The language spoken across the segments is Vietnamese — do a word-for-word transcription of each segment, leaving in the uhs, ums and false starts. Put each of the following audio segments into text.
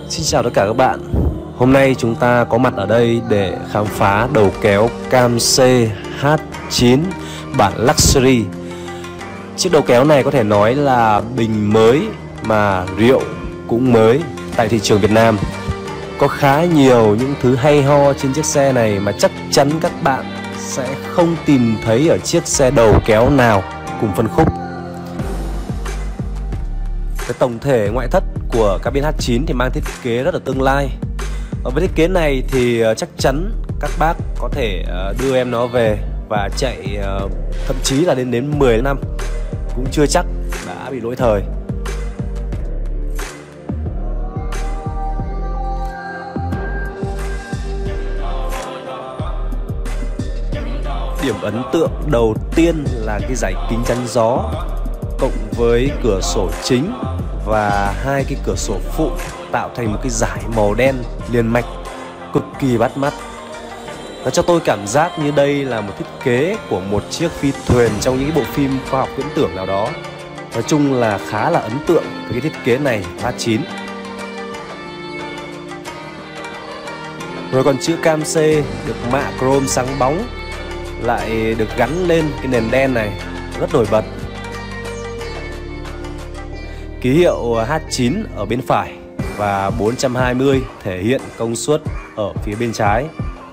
Xin chào tất cả các bạn. Hôm nay chúng ta có mặt ở đây để khám phá đầu kéo Cam C H chín bản Luxury. Chiếc đầu kéo này có thể nói là bình mới mà rượu cũng mới tại thị trường Việt Nam. Có khá nhiều những thứ hay ho trên chiếc xe này mà chắc chắn các bạn sẽ không tìm thấy ở chiếc xe đầu kéo nào cùng phân khúc. Cái tổng thể ngoại thất của cabin H chín thì mang thiết kế rất là tương lai. Ở với thiết kế này thì chắc chắn các bác có thể đưa em nó về và chạy thậm chí là đến đến mười năm cũng chưa chắc đã bị lỗi thời. Điểm ấn tượng đầu tiên là cái dải kính chắn gió cộng với cửa sổ chính và hai cái cửa sổ phụ tạo thành một cái dải màu đen liền mạch cực kỳ bắt mắt. Nó cho tôi cảm giác như đây là một thiết kế của một chiếc phi thuyền trong những cái bộ phim khoa học viễn tưởng nào đó. Nói chung là khá là ấn tượng với cái thiết kế này của H chín. Rồi còn chữ Cam C được mạ chrome sáng bóng lại được gắn lên cái nền đen này rất nổi bật. Ký hiệu H chín ở bên phải và bốn trăm hai mươi thể hiện công suất ở phía bên trái.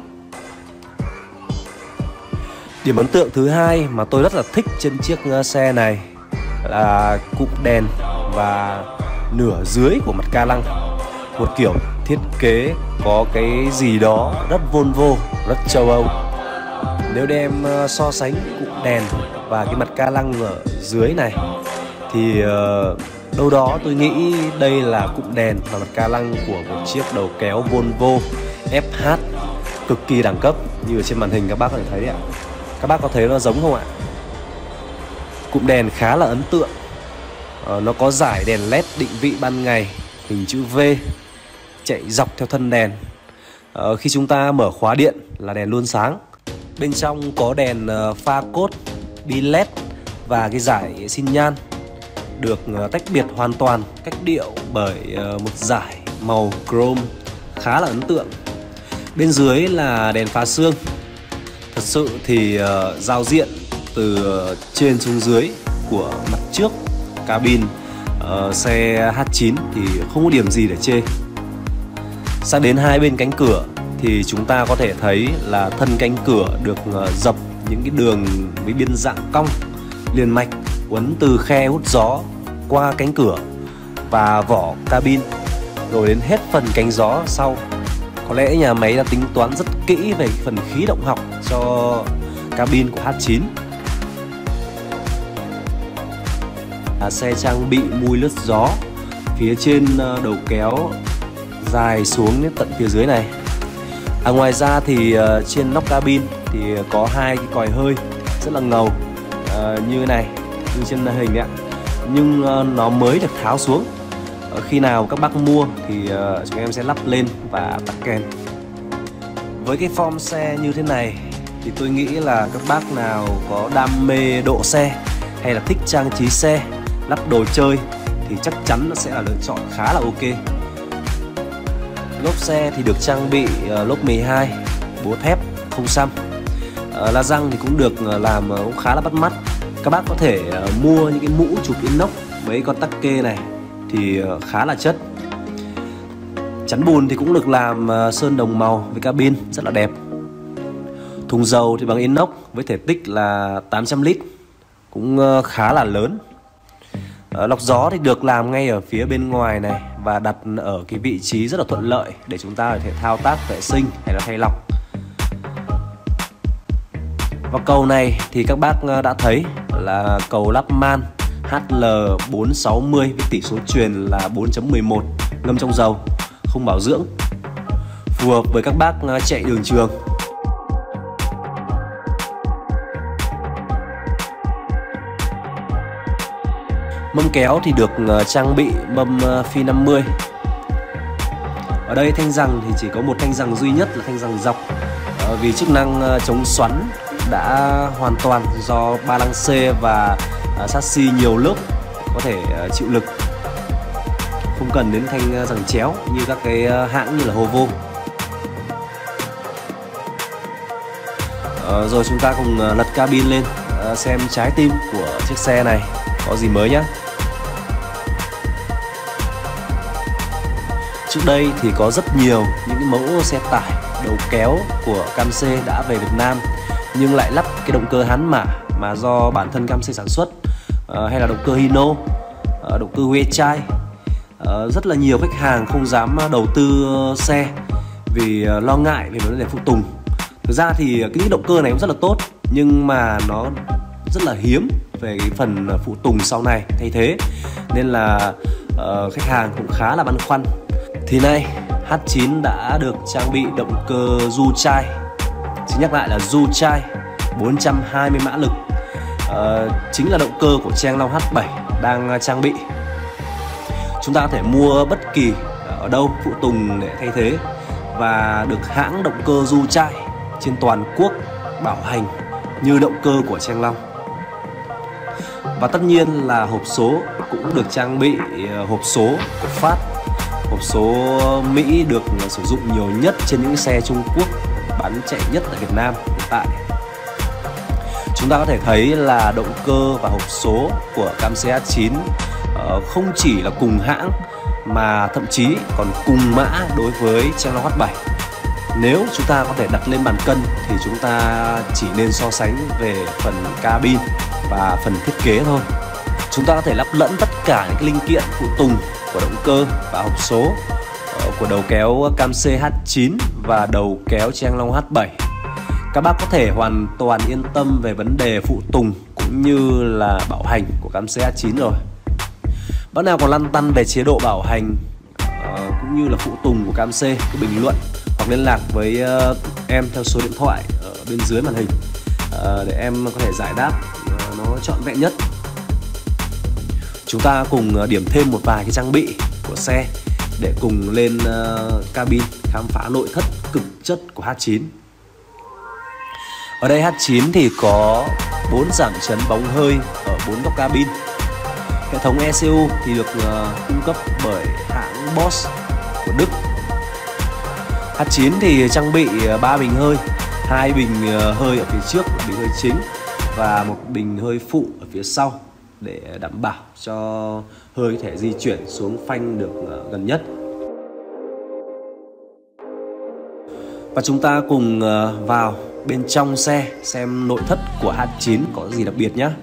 Điểm ấn tượng thứ hai mà tôi rất là thích trên chiếc xe này là cụm đèn và nửa dưới của mặt ca lăng. Một kiểu thiết kế có cái gì đó rất Volvo, rất châu Âu. Nếu đem so sánh cụm đèn và cái mặt ca lăng ở dưới này thì uh, đâu đó tôi nghĩ đây là cụm đèn và mặt ca lăng của một chiếc đầu kéo Volvo F H cực kỳ đẳng cấp như ở trên màn hình các bác có thể thấy đấy ạ. Các bác có thấy nó giống không ạ? Cụm đèn khá là ấn tượng. uh, Nó có dải đèn led định vị ban ngày hình chữ V chạy dọc theo thân đèn. uh, Khi chúng ta mở khóa điện là đèn luôn sáng. Bên trong có đèn pha cốt, bi led và cái dải xi nhan được tách biệt hoàn toàn, cách điệu bởi một dải màu chrome khá là ấn tượng. Bên dưới là đèn phá sương. Thật sự thì uh, giao diện từ trên xuống dưới của mặt trước cabin uh, xe H chín thì không có điểm gì để chê. Sang đến hai bên cánh cửa thì chúng ta có thể thấy là thân cánh cửa được dập những cái đường với biên dạng cong liền mạch uốn từ khe hút gió qua cánh cửa và vỏ cabin rồi đến hết phần cánh gió sau. Có lẽ nhà máy đã tính toán rất kỹ về phần khí động học cho cabin của H chín. Là xe trang bị mui lướt gió phía trên đầu kéo dài xuống đến tận phía dưới này. À, ngoài ra thì uh, trên nóc cabin thì có hai cái còi hơi rất là ngầu uh, như này, như trên hình ấy ạ. Nhưng uh, nó mới được tháo xuống. uh, Khi nào các bác mua thì uh, chúng em sẽ lắp lên và tắt kèn. Với cái form xe như thế này thì tôi nghĩ là các bác nào có đam mê độ xe hay là thích trang trí xe, lắp đồ chơi thì chắc chắn nó sẽ là lựa chọn khá là ok. Lốp xe thì được trang bị uh, lốp mười hai, bố thép, không xăm. uh, La răng thì cũng được uh, làm uh, cũng khá là bắt mắt. Các bác có thể uh, mua những cái mũ chụp inox với con tắc kê này thì uh, khá là chất. Chắn bùn thì cũng được làm uh, sơn đồng màu với cabin rất là đẹp. Thùng dầu thì bằng inox với thể tích là tám trăm lít, cũng uh, khá là lớn. Uh, lọc gió thì được làm ngay ở phía bên ngoài này và đặt ở cái vị trí rất là thuận lợi để chúng ta có thể thao tác vệ sinh hay là thay lọc. Và cầu này thì các bác đã thấy là cầu lắp man H L bốn sáu mươi với tỷ số truyền là bốn chấm mười một, ngâm trong dầu, không bảo dưỡng, phù hợp với các bác chạy đường trường. Mâm kéo thì được trang bị mâm phi năm mươi. Ở đây thanh rằng thì chỉ có một thanh rằng duy nhất là thanh rằng dọc, vì chức năng chống xoắn đã hoàn toàn do ba lăng C và chassis nhiều lớp có thể chịu lực. không cần đến thanh giằng chéo như các cái hãng như là Hovo. Ờ, rồi chúng ta cùng lật cabin lên xem trái tim của chiếc xe này có gì mới nhé. Trước đây thì có rất nhiều những cái mẫu xe tải đầu kéo của cam xê đã về Việt Nam nhưng lại lắp cái động cơ Hán Mã mà do bản thân cam xê sản xuất, uh, hay là động cơ Hino, uh, động cơ Weichai. Uh, rất là nhiều khách hàng không dám đầu tư xe vì uh, lo ngại về vấn đề phụ tùng. Thực ra thì cái động cơ này cũng rất là tốt nhưng mà nó rất là hiếm về cái phần phụ tùng sau này thay thế, nên là uh, khách hàng cũng khá là băn khoăn. Thì nay H chín đã được trang bị động cơ Yuchai, xin nhắc lại là Yuchai bốn trăm hai mươi mã lực, uh, chính là động cơ của Trang Long H bảy đang trang bị. Chúng ta có thể mua bất kỳ ở đâu phụ tùng để thay thế và được hãng động cơ Yuchai trên toàn quốc bảo hành như động cơ của Trang Long. Và tất nhiên là hộp số cũng được trang bị hộp số của Pháp. Hộp số Mỹ được sử dụng nhiều nhất trên những xe Trung Quốc bán chạy nhất tại Việt Nam hiện tại. Chúng ta có thể thấy là động cơ và hộp số của cam xê H chín không chỉ là cùng hãng mà thậm chí còn cùng mã đối với Trang Long H bảy. Nếu chúng ta có thể đặt lên bàn cân thì chúng ta chỉ nên so sánh về phần cabin và phần thiết kế thôi. Chúng ta có thể lắp lẫn tất cả những cái linh kiện phụ tùng của động cơ và hộp số của đầu kéo cam xê H chín và đầu kéo Trang Long H bảy. Các bác có thể hoàn toàn yên tâm về vấn đề phụ tùng cũng như là bảo hành của cam xê H chín rồi. Bác nào còn lăn tăn về chế độ bảo hành uh, cũng như là phụ tùng của cam xê, cứ bình luận hoặc liên lạc với uh, em theo số điện thoại ở bên dưới màn hình uh, để em có thể giải đáp uh, nó trọn vẹn nhất. Chúng ta cùng điểm thêm một vài cái trang bị của xe để cùng lên uh, cabin khám phá nội thất cực chất của H chín. Ở đây H chín thì có bốn giảm chấn bóng hơi ở bốn góc cabin. Hệ thống e xê u thì được uh, cung cấp bởi hãng Bosch của Đức. H chín thì trang bị ba bình hơi, hai bình uh, hơi ở phía trước là bình hơi chính và một bình hơi phụ ở phía sau để đảm bảo cho hơi có thể di chuyển xuống phanh được uh, gần nhất. Và chúng ta cùng uh, vào bên trong xe xem nội thất của H chín có gì đặc biệt nhé.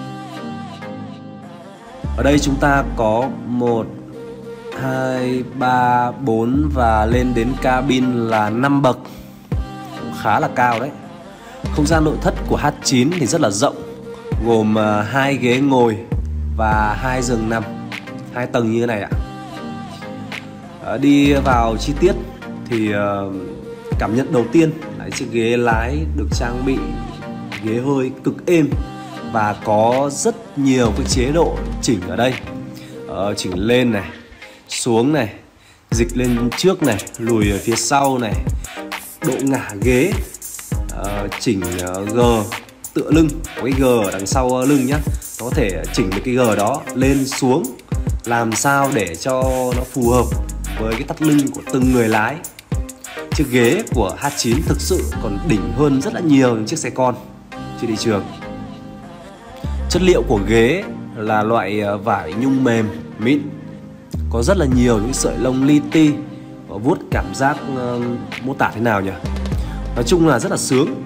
Ở đây chúng ta có một, hai, ba, bốn và lên đến cabin là năm bậc, cũng khá là cao đấy. Không gian nội thất của H chín thì rất là rộng, gồm uh, hai ghế ngồi và hai giường nằm, hai tầng như thế này ạ. Uh, đi vào chi tiết thì uh, cảm nhận đầu tiên là chiếc ghế lái được trang bị ghế hơi cực êm và có rất nhiều cái chế độ chỉnh ở đây. Ờ, chỉnh lên này, xuống này, dịch lên trước này, lùi ở phía sau này, độ ngả ghế, ờ, chỉnh uh, G tựa lưng, có cái G ở đằng sau lưng nhá. Nó có thể chỉnh được cái G đó lên xuống làm sao để cho nó phù hợp với cái thắt lưng của từng người lái. Chiếc ghế của H chín thực sự còn đỉnh hơn rất là nhiều những chiếc xe con trên thị trường. Chất liệu của ghế là loại vải nhung mềm, mịn, có rất là nhiều những sợi lông li ti, vuốt cảm giác uh, mô tả thế nào nhỉ? Nói chung là rất là sướng.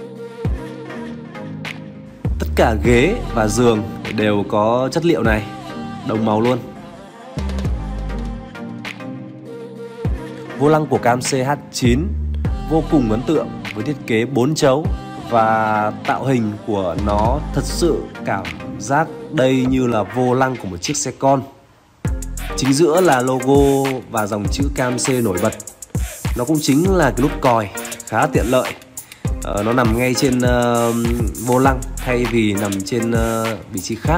Tất cả ghế và giường đều có chất liệu này, đồng màu luôn. Vô lăng của cam xê H chín vô cùng ấn tượng với thiết kế bốn chấu và tạo hình của nó thật sự cảm giác đây như là vô lăng của một chiếc xe con. Chính giữa là logo và dòng chữ cam xê nổi bật. Nó cũng chính là cái nút còi khá tiện lợi. Ờ, nó nằm ngay trên uh, vô lăng thay vì nằm trên uh, vị trí khác.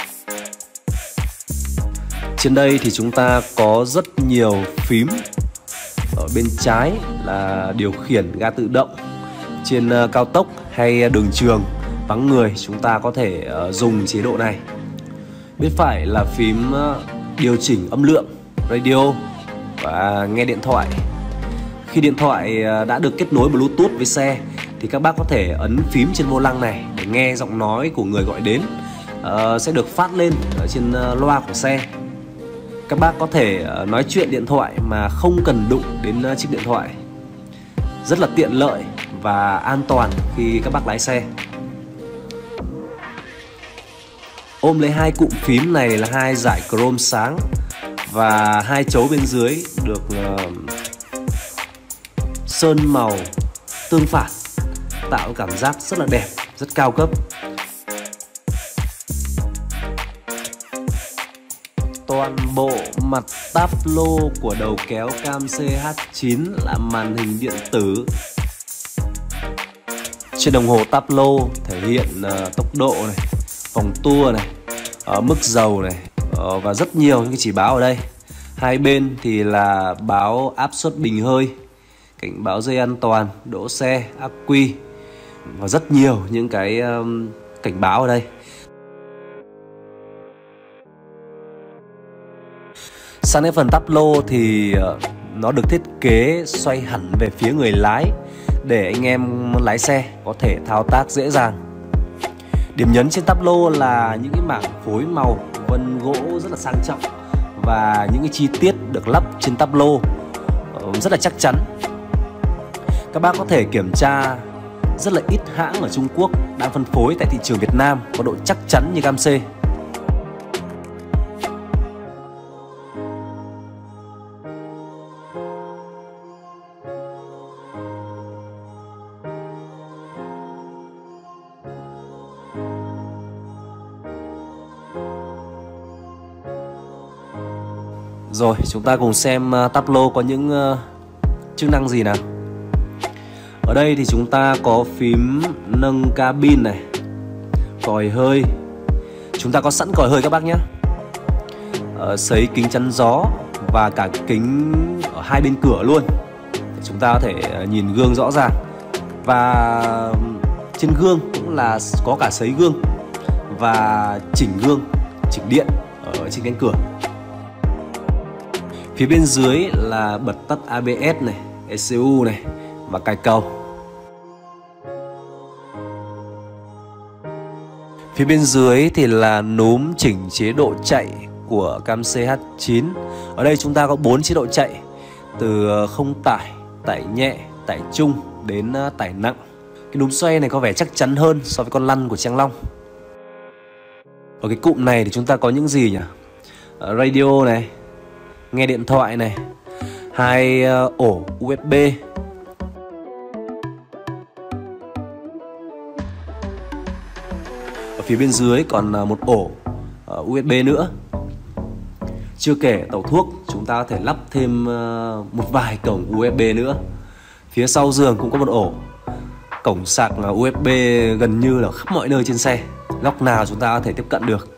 Trên đây thì chúng ta có rất nhiều phím. Ở bên trái là điều khiển ga tự động. Trên uh, cao tốc hay đường trường vắng người chúng ta có thể uh, dùng chế độ này. Bên phải là phím uh, điều chỉnh âm lượng radio và nghe điện thoại. Khi điện thoại đã được kết nối Bluetooth với xe thì các bác có thể ấn phím trên vô lăng này để nghe giọng nói của người gọi đến uh, sẽ được phát lên ở trên uh, loa của xe. Các bác có thể uh, nói chuyện điện thoại mà không cần đụng đến uh, chiếc điện thoại. Rất là tiện lợi và an toàn khi các bác lái xe. Ôm lấy hai cụm phím này là hai dải chrome sáng và hai chấu bên dưới được uh, sơn màu tương phản, tạo cảm giác rất là đẹp, rất cao cấp. Toàn bộ mặt táp lô của đầu kéo cam C H chín là màn hình điện tử. Trên đồng hồ táp lô thể hiện uh, tốc độ này, vòng tua này, uh, mức dầu này uh, và rất nhiều những cái chỉ báo ở đây. Hai bên thì là báo áp suất bình hơi, cảnh báo dây an toàn, đỗ xe, ắc quy và rất nhiều những cái um, cảnh báo ở đây. Sang đến phần táp lô thì uh, nó được thiết kế xoay hẳn về phía người lái để anh em lái xe có thể thao tác dễ dàng. Điểm nhấn trên táp lô là những cái mảng phối màu vân gỗ rất là sang trọng và những cái chi tiết được lắp trên táp lô uh, rất là chắc chắn. Các bác có thể kiểm tra rất là ít hãng ở Trung Quốc đang phân phối tại thị trường Việt Nam có độ chắc chắn như cam C. Rồi, chúng ta cùng xem uh, táp lô có những uh, chức năng gì nào. Ở đây thì chúng ta có phím nâng cabin này, còi hơi. Chúng ta có sẵn còi hơi các bác nhé. Ờ, sấy kính chắn gió và cả kính ở hai bên cửa luôn. Chúng ta có thể nhìn gương rõ ràng. Và trên gương cũng là có cả sấy gương và chỉnh gương, chỉnh điện ở trên cánh cửa. Phía bên dưới là bật tắt A B S này, E C U này và cài cầu. Phía bên dưới thì là núm chỉnh chế độ chạy của cam C H chín. Ở đây chúng ta có bốn chế độ chạy, từ không tải, tải nhẹ, tải trung đến tải nặng. Cái núm xoay này có vẻ chắc chắn hơn so với con lăn của Trang Long. Ở cái cụm này thì chúng ta có những gì nhỉ? Radio này, nghe điện thoại này, hai ổ U S B. Ở phía bên dưới còn một ổ U S B nữa. Chưa kể tẩu thuốc, chúng ta có thể lắp thêm một vài cổng U S B nữa. Phía sau giường cũng có một ổ. Cổng sạc U S B gần như là khắp mọi nơi trên xe, góc nào chúng ta có thể tiếp cận được.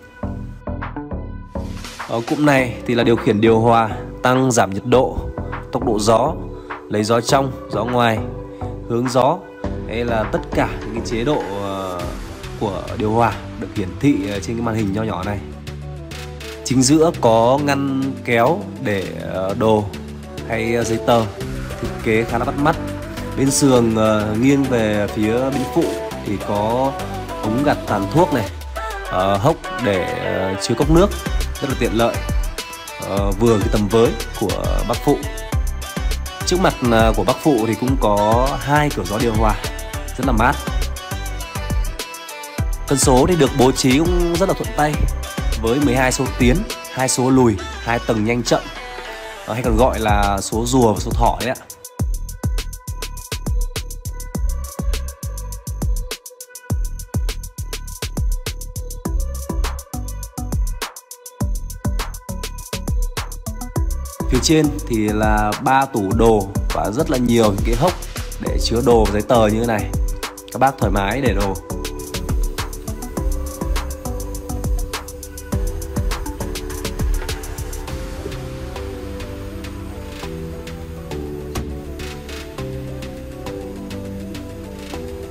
Ở cụm này thì là điều khiển điều hòa, tăng giảm nhiệt độ, tốc độ gió, lấy gió trong, gió ngoài, hướng gió, hay là tất cả những cái chế độ của điều hòa được hiển thị trên cái màn hình nho nhỏ này. Chính giữa có ngăn kéo để đồ hay giấy tờ, thiết kế khá là bắt mắt. Bên sườn nghiêng về phía bên phụ thì có ống gạt tàn thuốc này, hốc để chứa cốc nước, rất là tiện lợi, vừa cái tầm với của bác phụ. Trước mặt của bác phụ thì cũng có hai cửa gió điều hòa rất là mát. Cần số thì được bố trí cũng rất là thuận tay với mười hai số tiến, hai số lùi, hai tầng nhanh chậm, hay còn gọi là số rùa và số thỏ đấy ạ. Phía trên thì là ba tủ đồ và rất là nhiều những cái hốc để chứa đồ và giấy tờ như thế này. Các bác thoải mái để đồ.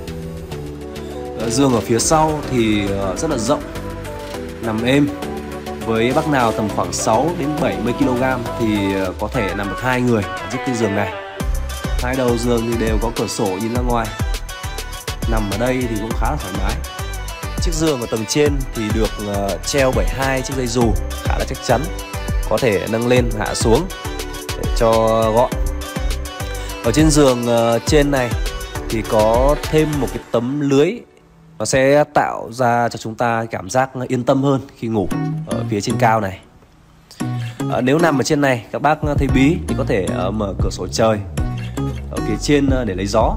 Giường ở phía sau thì rất là rộng, nằm êm, Với bác nào tầm khoảng sáu đến bảy mươi ki lô gam thì có thể nằm được hai người ở chiếc cái giường này. Hai đầu giường thì đều có cửa sổ nhìn ra ngoài. Nằm ở đây thì cũng khá là thoải mái. Chiếc giường ở tầng trên thì được uh, treo bởi hai chiếc dây dù khá là chắc chắn, có thể nâng lên hạ xuống để cho gọn. Ở trên giường uh, trên này thì có thêm một cái tấm lưới, nó sẽ tạo ra cho chúng ta cảm giác yên tâm hơn khi ngủ ở phía trên cao này. À, nếu nằm ở trên này các bác thấy bí thì có thể uh, mở cửa sổ trời ở phía trên uh, để lấy gió.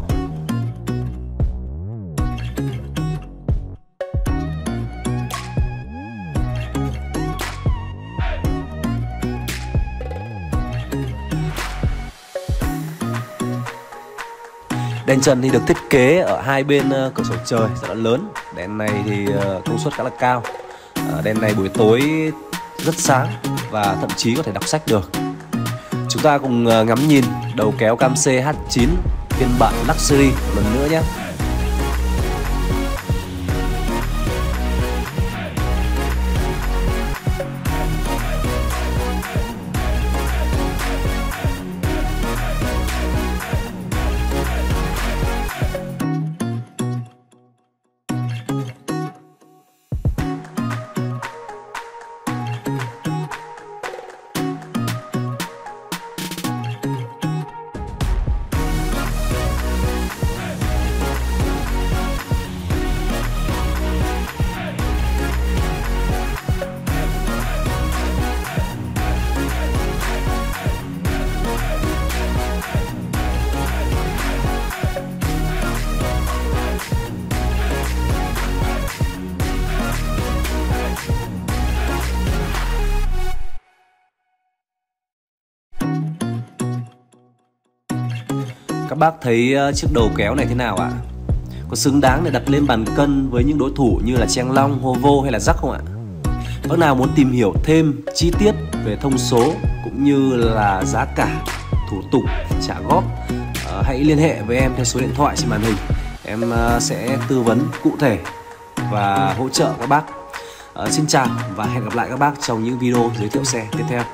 Đèn trần thì được thiết kế ở hai bên uh, cửa sổ trời rất là lớn. Đèn này thì uh, công suất khá là cao. uh, Đèn này buổi tối rất sáng và thậm chí có thể đọc sách được. Chúng ta cùng uh, ngắm nhìn đầu kéo cam xê H chín phiên bản Luxury một lần nữa nhé. Các bác thấy chiếc đầu kéo này thế nào ạ? Có xứng đáng để đặt lên bàn cân với những đối thủ như là Trang Long, Hovo hay là Jack không ạ? Bác nào muốn tìm hiểu thêm chi tiết về thông số cũng như là giá cả, thủ tục, trả góp, uh, hãy liên hệ với em theo số điện thoại trên màn hình. Em uh, sẽ tư vấn cụ thể và hỗ trợ các bác. Uh, xin chào và hẹn gặp lại các bác trong những video giới thiệu xe tiếp theo.